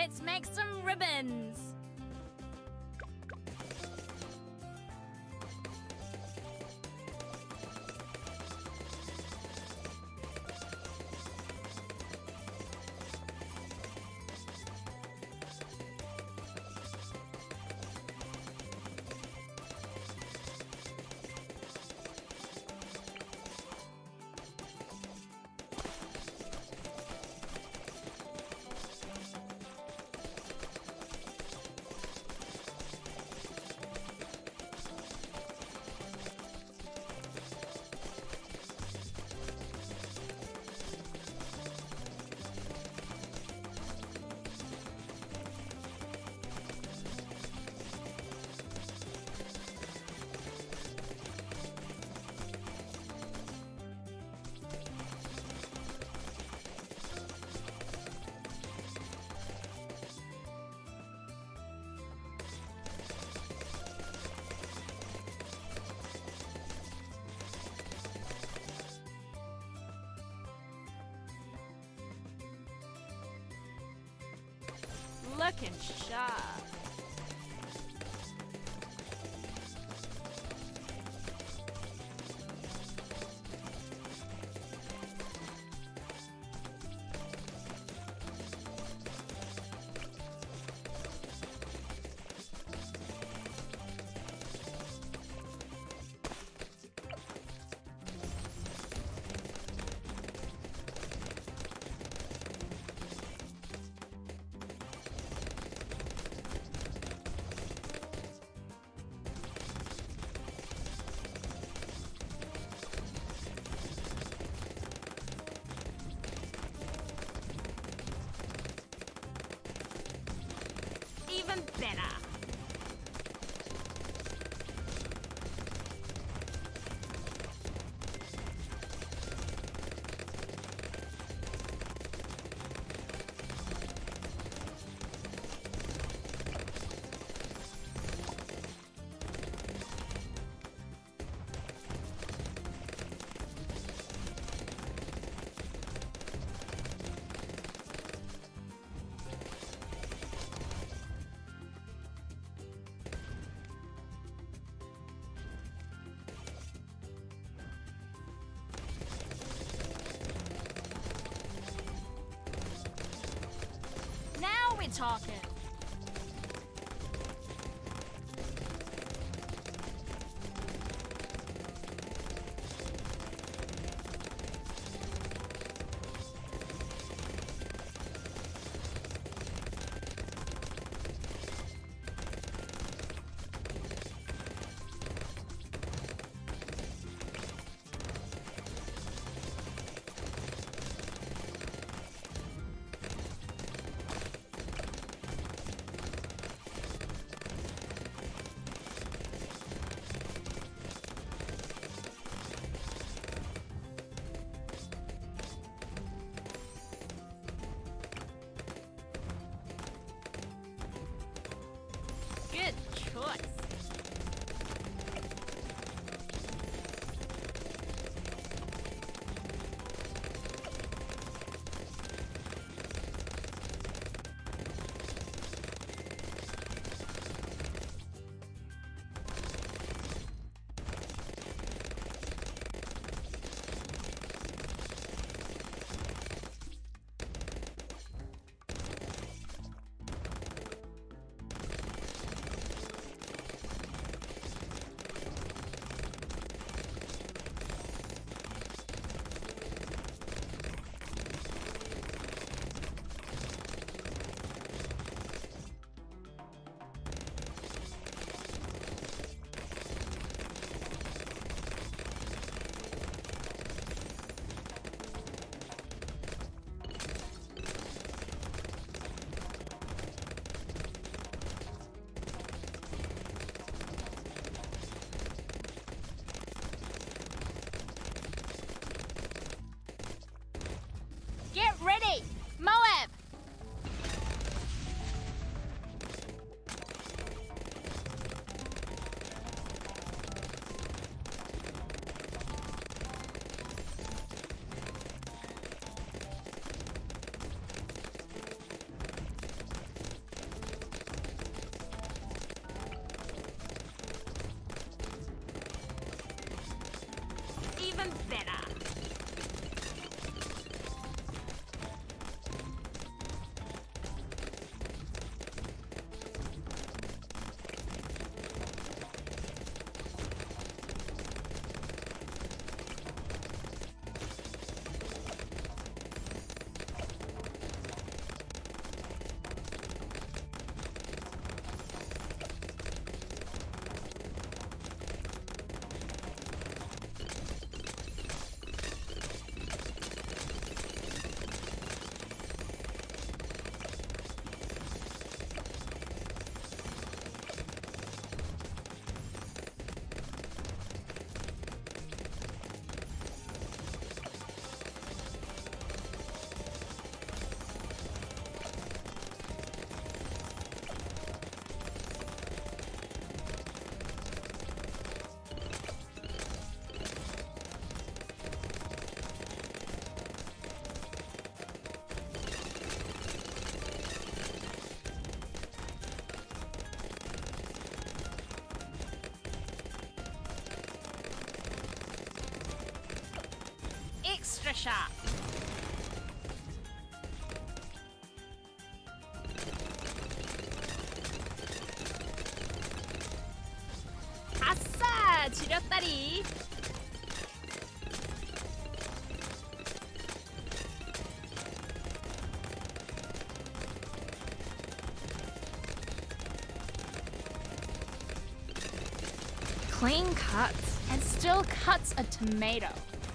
let's make some ribbons. Looking sharp. Even better. Now we're talking. Extra sharp. 아싸! 지렸다리. Clean cuts and still cuts a tomato.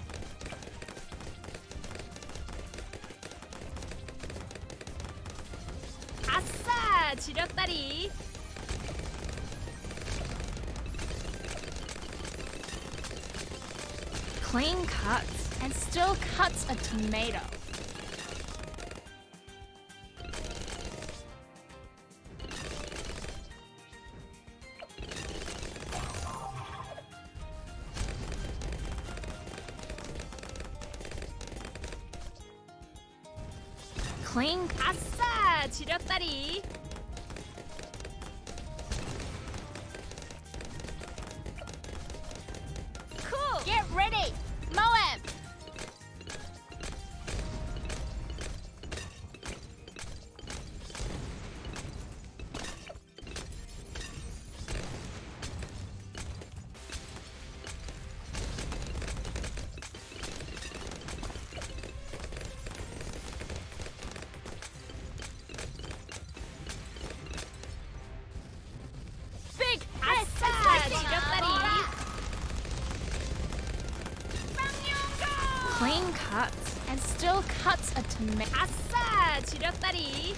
아싸! 지렸다리. Clean cuts and still cuts a tomato. Clean. 아싸! 지렸다리. Cool! Get ready! Moab! Big! 아싸! 지렸다리. Clean cuts and still cuts a tomato. 아싸! 지렸다리.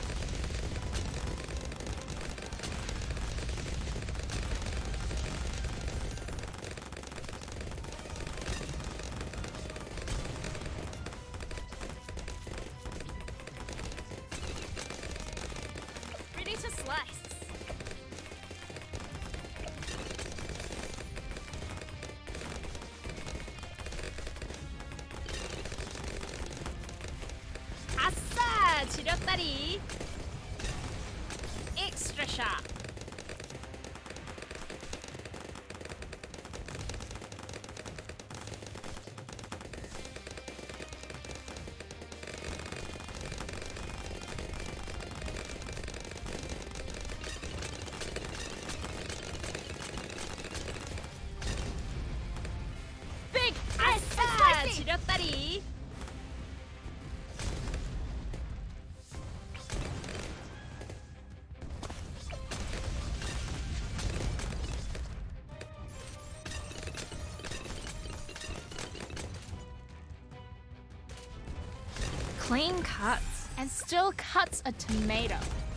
Ready to slice. 아싸! 지렸다리. Extra sharp. Big! 아싸! 지렸다리. Clean cuts and still cuts a tomato.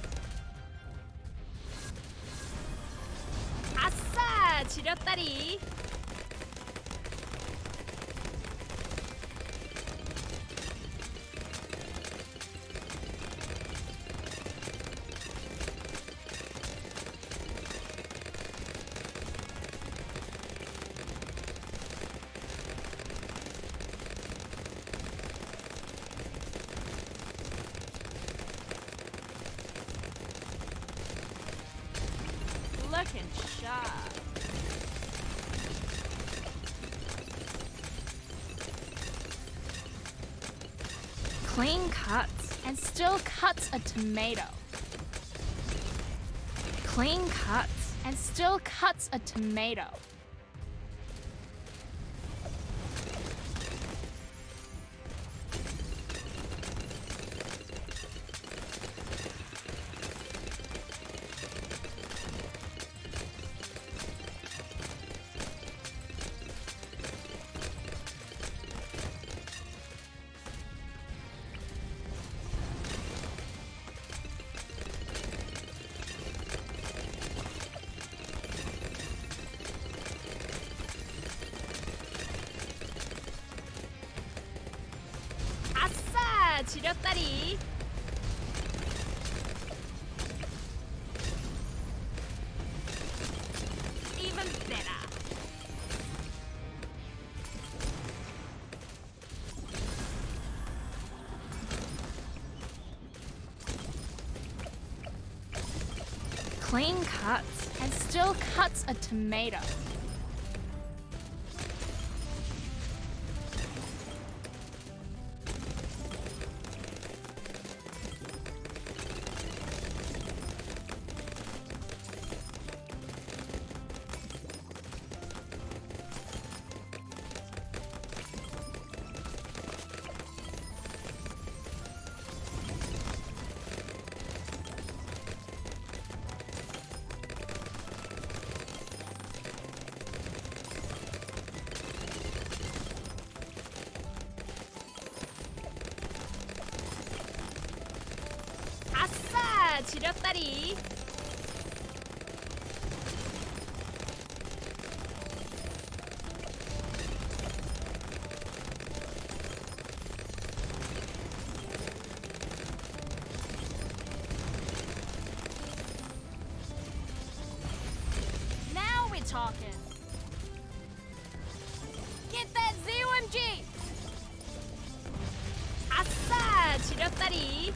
아싸! 지렸다리. Looking sharp. Clean cuts and still cuts a tomato. Clean cuts and still cuts a tomato. 아싸! 지렸다리. Even better. Clean cuts and still cuts a tomato. 지렸다리. Now we're talking. Get that ZOMG. 아싸, 지렸다리.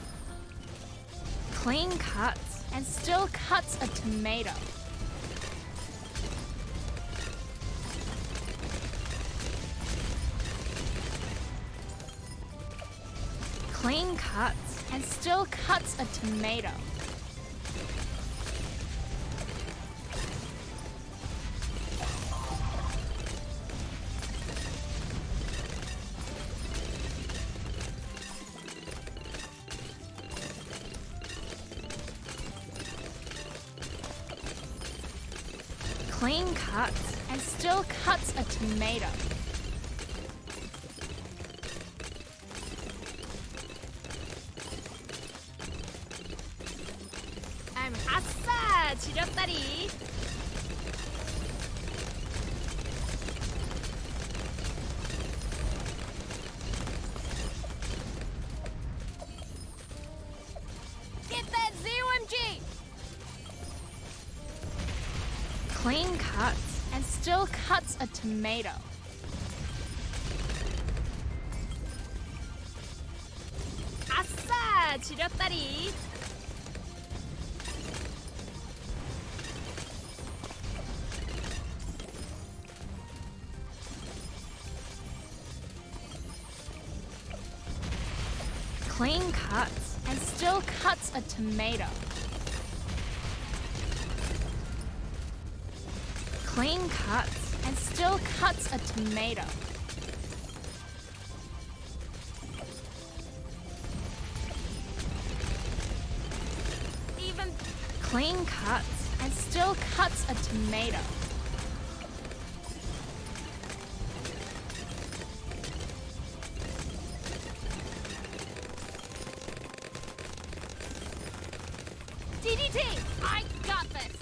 Clean cuts and still cuts a tomato. Clean cuts and still cuts a tomato. Clean cuts and still cuts a tomato. I'm 아싸, 지렸다리. Get that ZOMG. Clean cuts and still cuts a tomato. 아싸, 지렸다리. Clean cuts and still cuts a tomato. Clean cuts and still cuts a tomato. Even clean cuts and still cuts a tomato. DDT! I got this!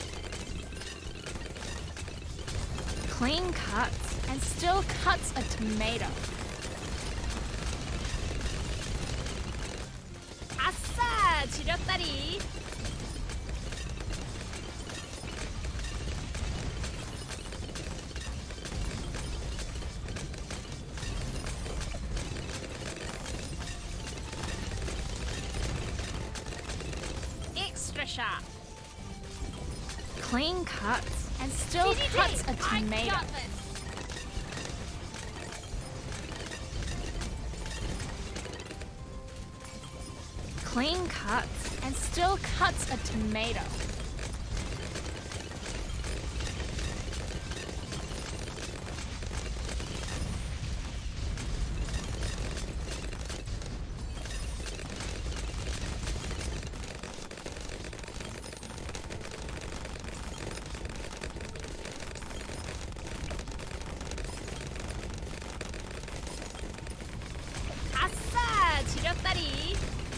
Clean cuts and still cuts a tomato. 아싸! 지렸다리! Extra shot. Clean cuts and still cuts a tomato. I got this. Clean cuts and still cuts a tomato. 아싸! 지렸다리!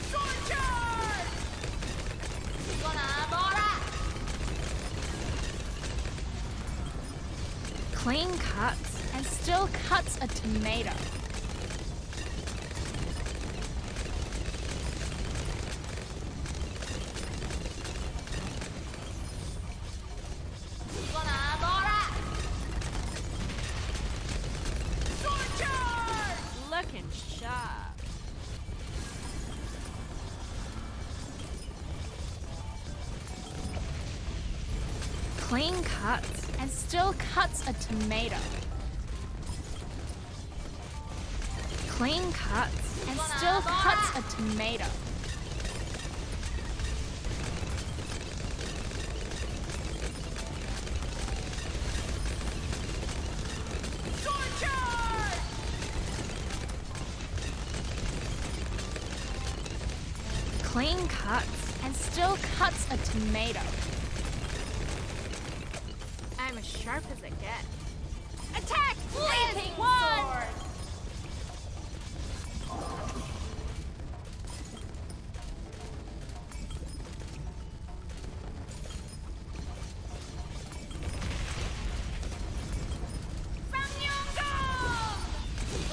Clean cuts and still cuts a tomato. Looking sharp. Clean cuts and still cuts a tomato. Clean cuts and still cuts a tomato. Clean cuts and still cuts a tomato. I'm as sharp as it gets. Attack! Leaping sword!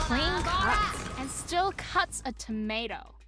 clean cut and still cuts a tomato.